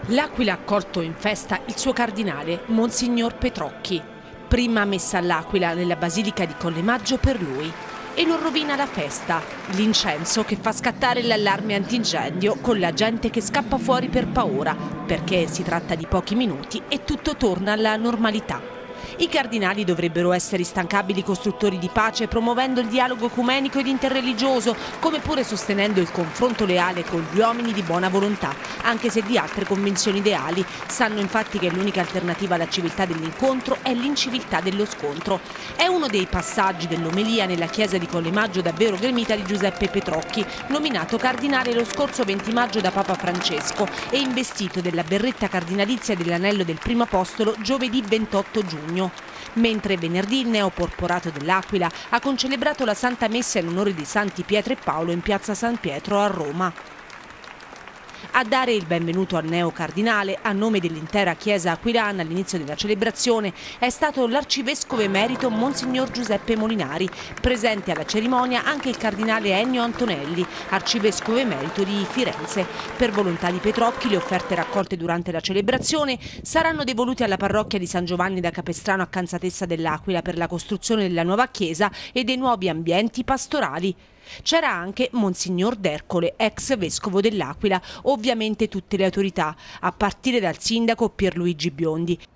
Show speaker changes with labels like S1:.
S1: L'Aquila ha accolto in festa il suo cardinale, Monsignor Petrocchi. Prima messa all'Aquila nella Basilica di Collemaggio per lui. E non rovina la festa, l'incenso che fa scattare l'allarme antincendio con la gente che scappa fuori per paura, perché si tratta di pochi minuti e tutto torna alla normalità. I cardinali dovrebbero essere instancabili costruttori di pace, promuovendo il dialogo ecumenico ed interreligioso, come pure sostenendo il confronto leale con gli uomini di buona volontà, anche se di altre convinzioni ideali. Sanno infatti che l'unica alternativa alla civiltà dell'incontro è l'inciviltà dello scontro. È uno dei passaggi dell'omelia nella chiesa di Collemaggio davvero gremita di Giuseppe Petrocchi, nominato cardinale lo scorso 20 maggio da Papa Francesco e investito della berretta cardinalizia dell'anello del primo apostolo giovedì 28 giugno. Mentre venerdì il neoporporato dell'Aquila ha concelebrato la Santa Messa in onore di Santi Pietro e Paolo in piazza San Pietro a Roma. A dare il benvenuto al neo cardinale, a nome dell'intera Chiesa aquilana all'inizio della celebrazione, è stato l'arcivescovo emerito Monsignor Giuseppe Molinari, presente alla cerimonia anche il cardinale Ennio Antonelli, arcivescovo emerito di Firenze. Per volontà di Petrocchi, le offerte raccolte durante la celebrazione saranno devolute alla parrocchia di San Giovanni da Capestrano a Canzatessa dell'Aquila per la costruzione della nuova chiesa e dei nuovi ambienti pastorali. C'era anche Monsignor D'Ercole, ex vescovo dell'Aquila, ovviamente tutte le autorità, a partire dal sindaco Pierluigi Biondi.